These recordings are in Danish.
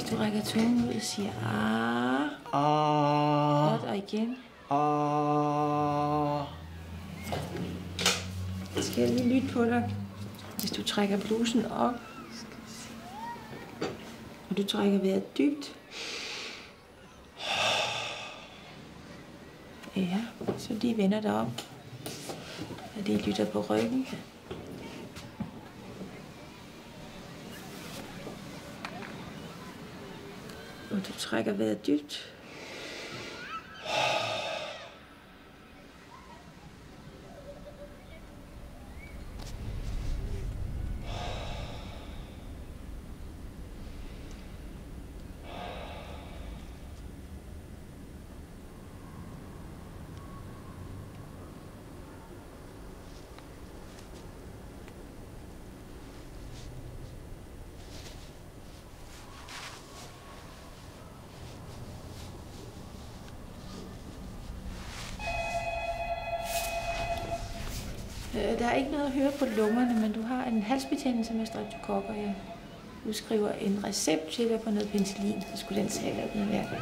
du rækker tungen ud og siger ah. Godt, og igen. Skal jeg lige lytte på dig? Hvis du trækker blusen op, og du trækker vejret dybt. Ja, så lige vender dig om. Og lige lytter på ryggen. Og du trækker vejret dybt. Der er ikke noget at høre på lungerne, men du har en halsbetændelse med streptokokker. Jeg udskriver en recept til dig på noget penicillin, så skulle den tage af den her.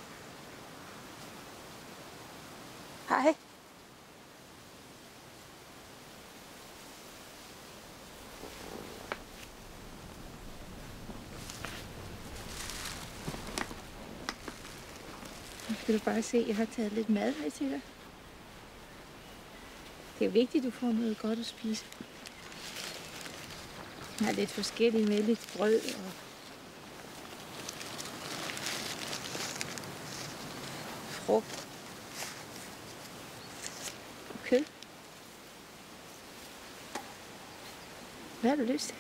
Hej. Skal du bare se, jeg har taget lidt mad med til dig. Det er vigtigt, at du får noget godt at spise. Jeg har lidt forskelligt med, lidt brød og frugt og kød. Hvad har du lyst til?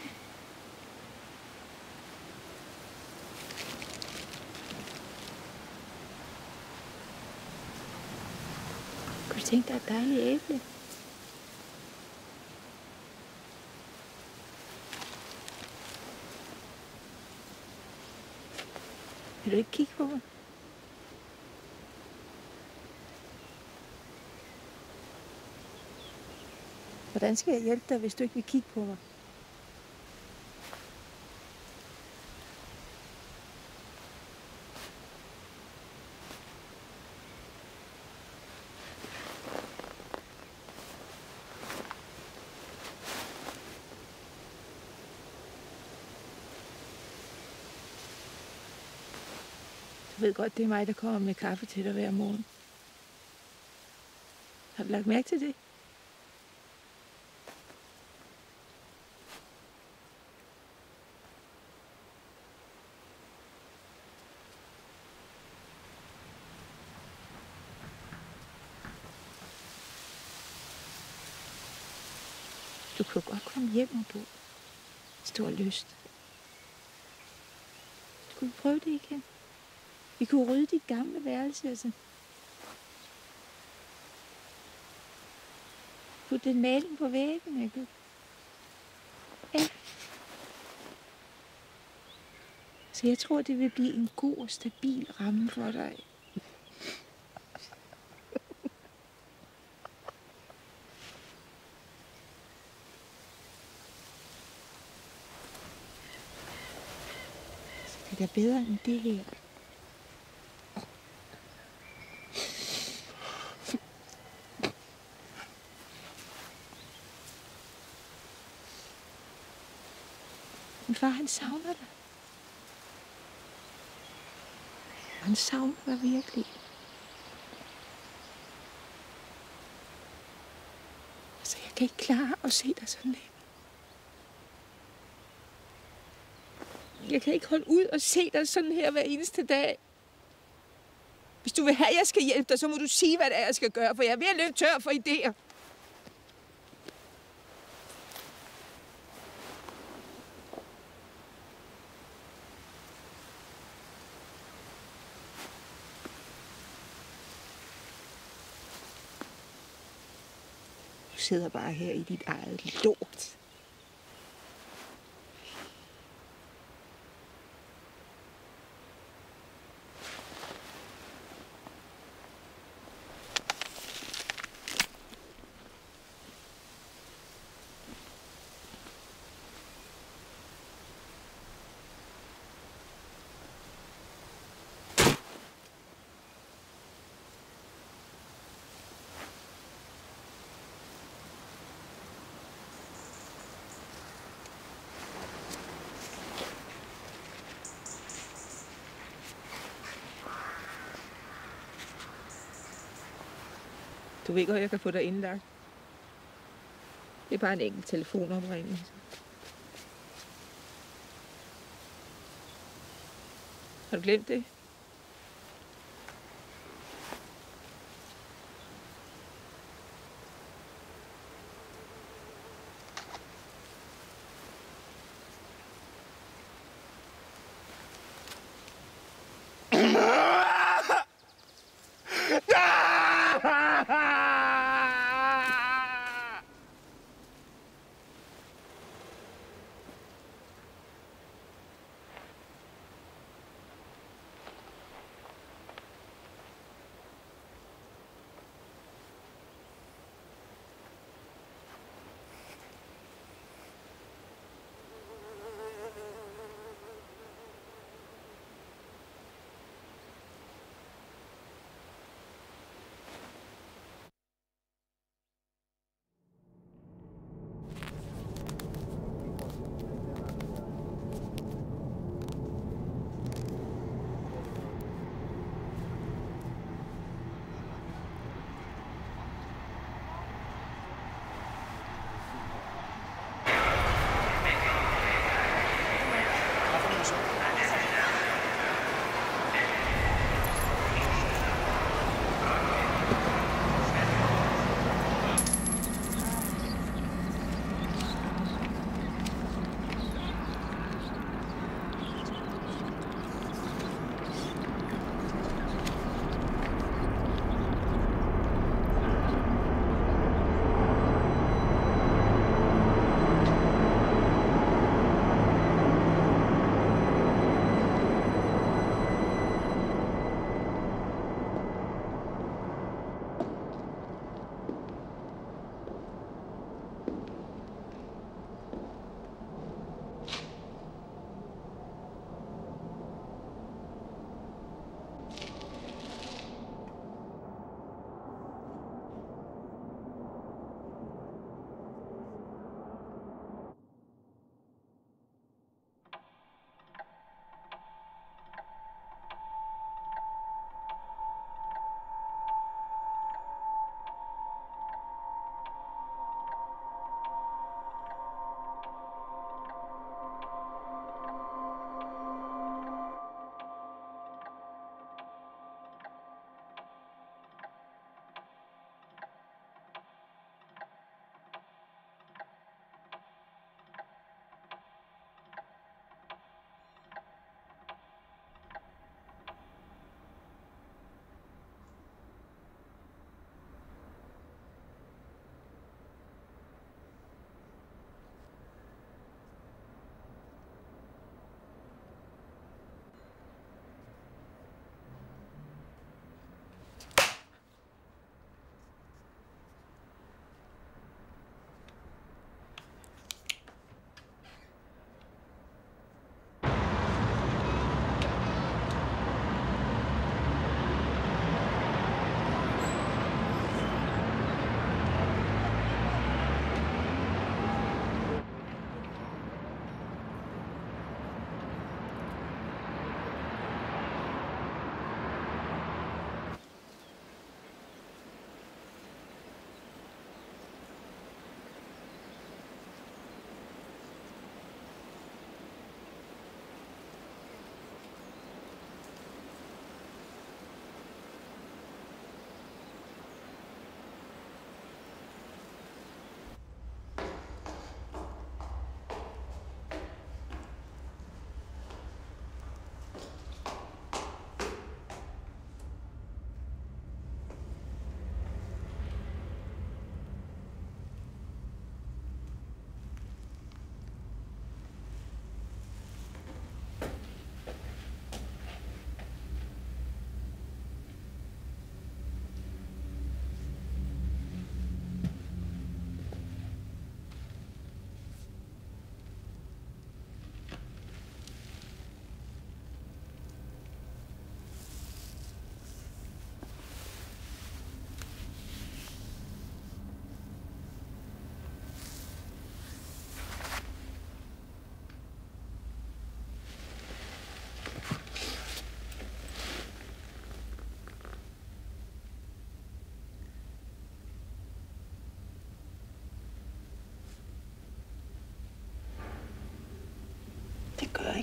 Kunne du tænke dig et dejligt æble? Vil du ikke kigge på mig? Hvordan skal jeg hjælpe dig, hvis du ikke vil kigge på mig? Du ved godt, det er mig, der kommer med kaffe til dig hver morgen. Har du lagt mærke til det? Du kan godt komme hjem og bo, hvis du har lyst. Skulle vi prøve det igen? Vi kunne rydde dit gamle værelse, altså. Putte den maling på væggen, ikke? Ja. Så jeg tror, det vil blive en god og stabil ramme for dig. Så det er bedre end det her. Min far, han savner dig. Han savner dig virkelig. Altså, jeg kan ikke klare at se dig sådan her. Jeg kan ikke holde ud og se dig sådan her hver eneste dag. Hvis du vil have, at jeg skal hjælpe dig, så må du sige, hvad det er, jeg skal gøre, for jeg er ved at løbe tør for idéer. Du sidder bare her i dit eget lort. Du ved godt, jeg kan få dig indlagt. Det er bare en enkelt telefonopringning. Har du glemt det?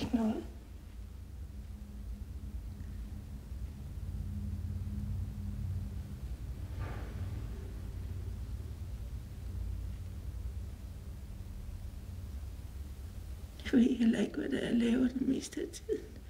ikke noget. Jeg ved heller ikke, hvad det er, jeg laver det meste af tiden.